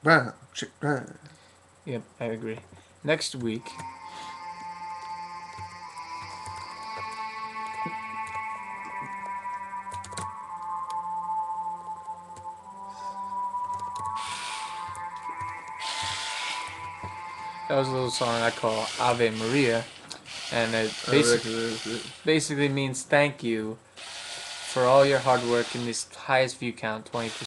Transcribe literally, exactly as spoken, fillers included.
Brown chicken. Yep, I agree. Next week, that was a little song I call Ave Maria, and it basic, basically means thank you for all your hard work in this highest view count, twenty percent.